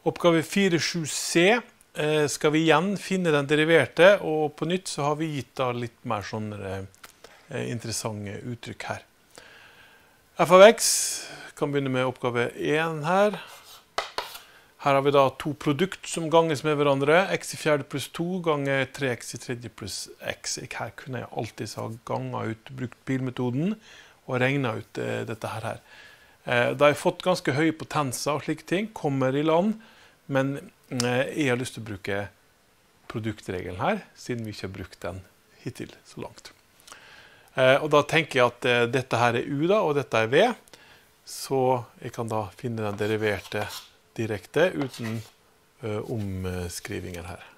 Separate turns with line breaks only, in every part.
Oppgave 4.7c skal vi igjen finne den deriverte, og på nytt så har vi gitt da litt mer sånne interessante uttrykk her. F av x kan begynne med oppgave 1 her. Her har vi da to produkt som ganges med hverandre. X i fjerde pluss 2 ganger 3x i tredje pluss x. Her kunne jeg alltid ha ganget ut, brukt pilmetoden, og regnet ut dette her. Da har jeg fått ganske høye potenser og slike ting, kommer i land, men jeg har lyst til å bruke produktregelen her, siden vi ikke har brukt den hittil så langt. Og da tenker jeg at dette her er u da, og dette er v, så jeg kan da finne den deriverte direkte uten omskrivinger her.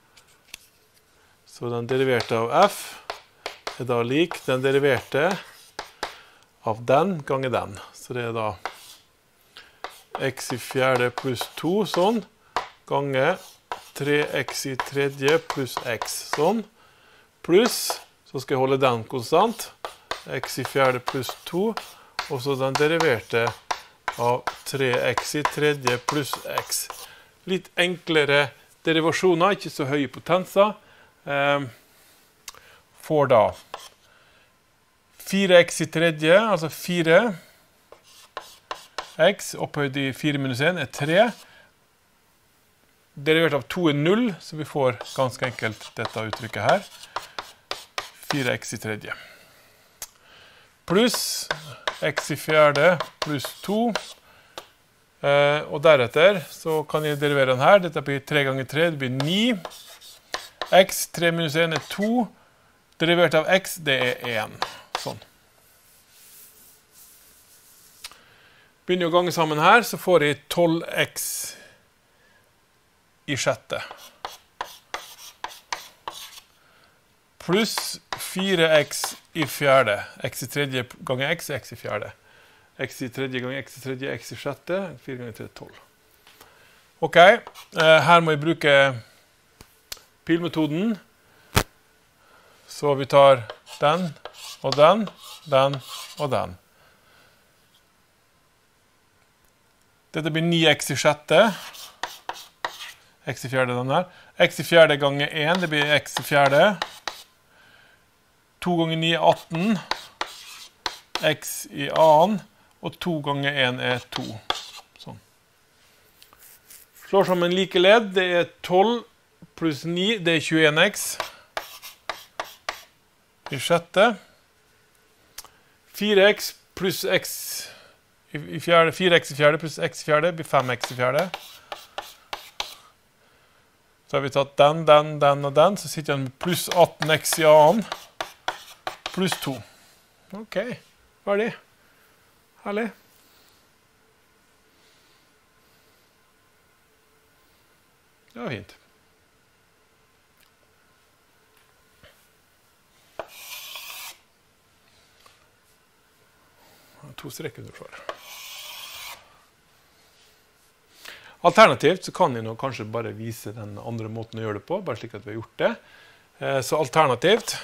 Så den deriverte av f er da lik den deriverte av den ganger den. Så det er da x i fjerde pluss 2, sånn, ganger 3x i tredje pluss x, sånn, pluss, så skal jeg holde den konstant, x i fjerde pluss 2, og så den deriverte av 3x i tredje pluss x. Litt enklere derivasjoner, ikke så høye potenser. Får da 4x i tredje, altså 4x, opphøyd i 4 minus 1 er 3. Derivert av 2 er 0, så vi får ganske enkelt dette uttrykket her. 4x i tredje. Pluss x i fjerde pluss 2. Og deretter så kan jeg derivere den her. Dette blir 3 ganger 3, det blir 9. X, 3 minus 1 er 2. Derivert av x, det er 1. Sånn. Begynner å gange sammen her, så får jeg 12x i sjette. Pluss 4x i fjerde. X i tredje ganger x er x i fjerde. X i tredje ganger x i tredje, x i sjette. 4 ganger 3 er 12. Ok, her må jeg bruke pilmetoden. Så vi tar den, og den, den, og den. Dette blir 9x i sjette. X i fjerde den her. X i fjerde ganger 1, det blir x i fjerde. 2 ganger 9 er 18. X i annen. Og 2 ganger 1 er 2. Sånn. Slår sammen like ledd. Det er 12 pluss 9, det er 21x. I sjette. 4x pluss x i fjerde, 4x i fjerde pluss x i fjerde blir 5x i fjerde. Så har vi tatt den, den, den og den, så sitter jeg med pluss 18x i annen, pluss 2. Ok, ferdig. Herlig. Det var fint. To strekker under for. Alternativt så kan jeg nå kanskje bare vise den andre måten å gjøre det på, bare slik at vi har gjort det. Så alternativt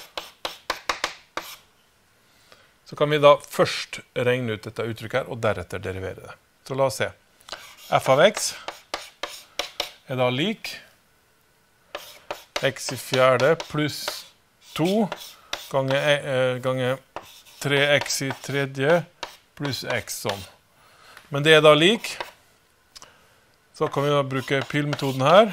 så kan vi da først regne ut dette uttrykket her, og deretter derivere det. Så la oss se. F av x er da lik x i fjerde pluss 2 ganger 3x i tredje pluss x sånn. Men det er da lik. Så kan vi da bruke pilmetoden her.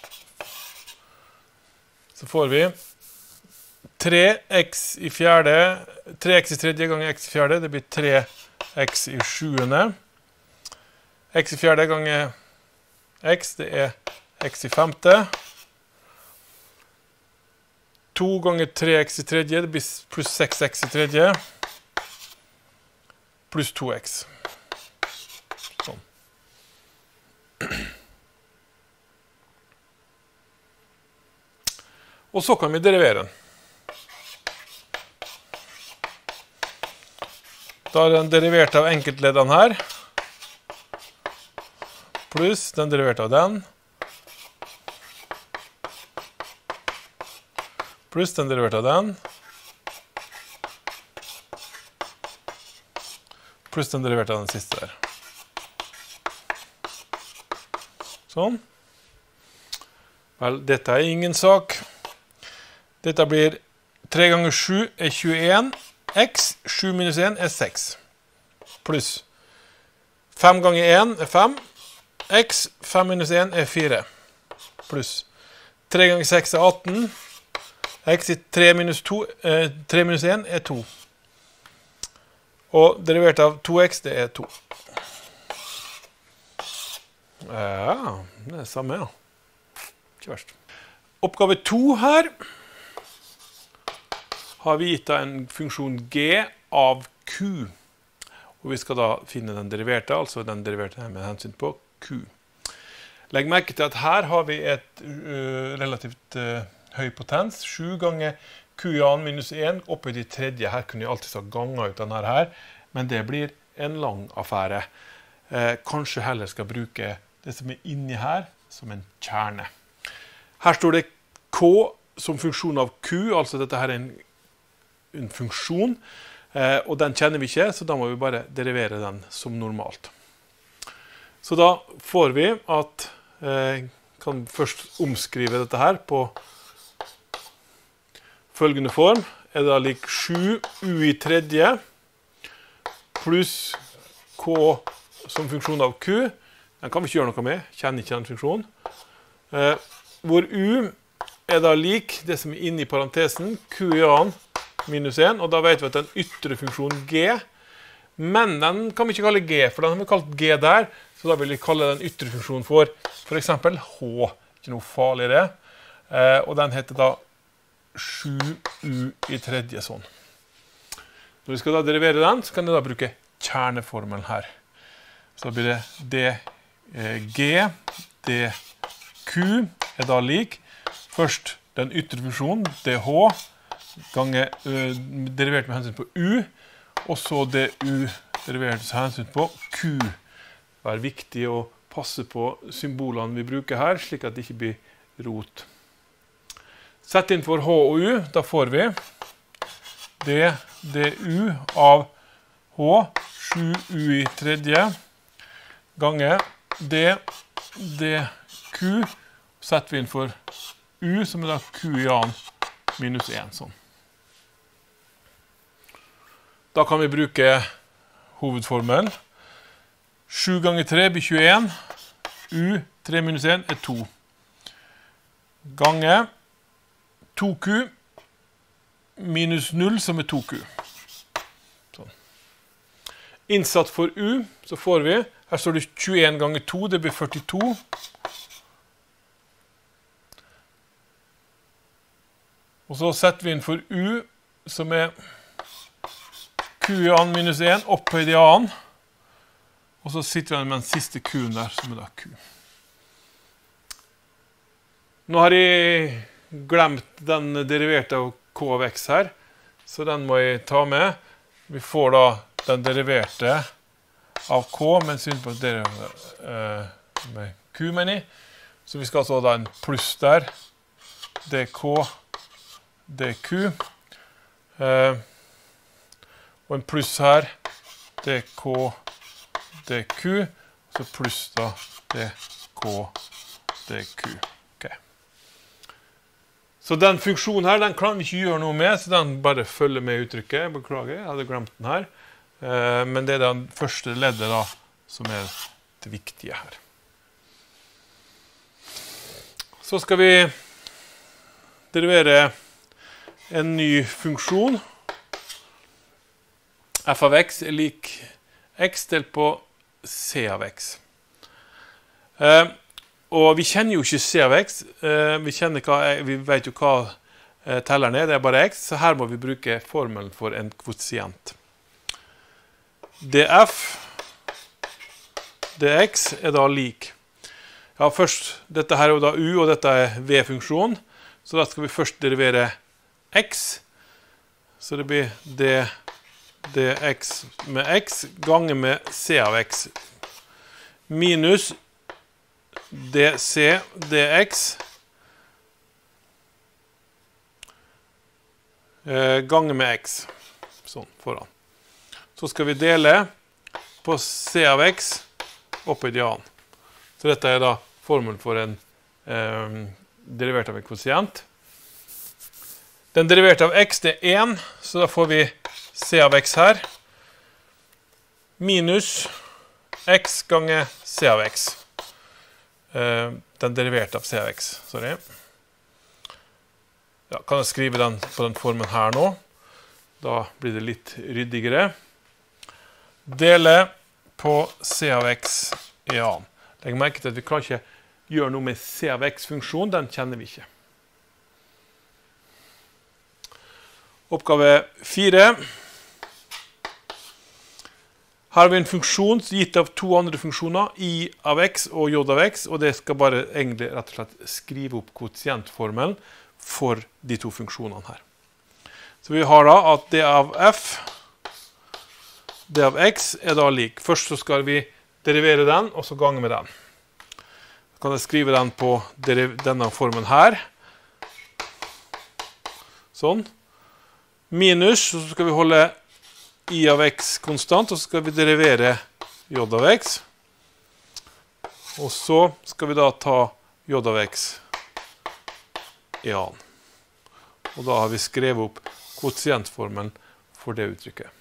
Så får vi 3x i fjerde, 3x i tredje ganger x i fjerde, det blir 3x i sjuende. X i fjerde ganger x, det er x i femte. 2 ganger 3x i tredje, det blir pluss 6x i tredje. Pluss 2x. Sånn. Og så kan vi derivere den. Da er den derivert av enkeltleddene her. Pluss den derivert av den. Pluss den derivert av den. Pluss den derivert av den siste der. Sånn. Vel, dette er ingen sak. Dette blir 3 ganger 7 er 21. X, 7 minus 1 er 6. Pluss 5 ganger 1 er 5. X, 5 minus 1 er 4. Pluss 3 ganger 6 er 18. X i 3 minus 1 er 2. Og derivert av 2x, det er 2. Ja, det er samme, ja. Ikke verst. Oppgave 2 her har vi gitt en funksjon g av q. Og vi skal da finne den deriverte, altså den deriverte her med hensyn på q. Legg merke til at her har vi et relativt høy potens. 7 ganger q i annen minus 1 opphøyd i tredje. Her kunne jeg alltid ha ganget ut denne her, men det blir en lang affære. Kanskje heller skal bruke det som er inni her som en kjerne. Her står det k som funksjon av q, altså dette her er en funksjon, og den kjenner vi ikke, så da må vi bare derivere den som normalt. Så da får vi at, kan først omskrive dette her på følgende form, er da lik 7 u i tredje pluss k som funksjon av q. Den kan vi ikke gjøre noe med, kjenner ikke den funksjonen. Hvor u er da lik det som er inne i parentesen, q i annen minus 1, og da vet vi at den ytre funksjonen g, men den kan vi ikke kalle g, for den har vi kalt g der, så da vil vi kalle den ytre funksjonen for eksempel h, ikke noe farlig det, og den heter da 7u i tredje sånn. Når vi skal da derivere den, så kan vi da bruke kjerneformelen her. Så da blir det dg, dq er da lik, først den ytre funksjonen, dh, ganger derivert med hensyn på u, og så det u derivert med hensyn på q. Det er viktig å passe på symbolene vi bruker her, slik at det ikke blir rot. Sett inn for h og u, da får vi du av h, 7u i tredje, ganger dq, setter vi inn for u, som er da q i annen minus 1, sånn. Da kan vi bruke hovedformelen. 7 ganger 3 blir 21. U, 3 minus 1 er 2. Ganger 2q minus 0, som er 2q. Sånn. Innsatt for u, så får vi, her står det 21 ganger 2, det blir 42. Og så setter vi inn for u, som er q i annen minus 1, opphøyd i annen. Og så sitter vi med den siste q-en der, som er da q. Nå har jeg glemt den deriverte av k av x her, så den må jeg ta med. Vi får da den deriverte av k, men synd på det med q, mener jeg. Så vi skal altså ha en pluss der. dk, dq. Og en pluss her, dk, dq, så pluss da dk, dq. Okay. Så den funksjonen her, den kan vi ikke gjøre noe med, så den bare følger med uttrykket. Beklager, jeg hadde glemt den her. Men det er den første leddet da, som er det viktige her. Så skal vi derivere en ny funksjon. F av x er lik x delt på c av x. Og vi kjenner jo ikke c av x. Vi vet jo hva telleren er, det er bare x. Så her må vi bruke formelen for en kvotient. df dx er da lik. Ja, først, dette her er jo da u, og dette er v-funksjon. Så da skal vi først derivere x. Så det blir dx med x ganger med c av x minus dc dx ganger med x. Sånn, foran. Så skal vi dele på c av x opphøyd i annen. Så dette er da formel for en derivert av en kvotient. Den deriverte av x det er 1, så da får vi c av x her. Minus x ganger c av x. Den deriverte av c av x, sorry. Ja, kan jeg skrive den på den formen her nå. Da blir det litt ryddigere. Dele på c av x i a. Legg merke til at vi kan ikke gjøre noe med c av x-funksjon, den kjenner vi ikke. Oppgave 4. Her har vi en funksjon gitt av to andre funksjoner, i av x og j av x, og det skal bare egentlig rett og slett skrive opp kvotientformelen for de to funksjonene her. Så vi har da at d av f, d av x er da lik. Først så skal vi derivere den, og så gange med den. Så kan jeg skrive den på denne formen her. Sånn. Minus, så skal vi holde i av x konstant, og så skal vi derivere j av x. Og så skal vi da ta j av x i a. Og da har vi skrevet opp kvotientformelen for det uttrykket.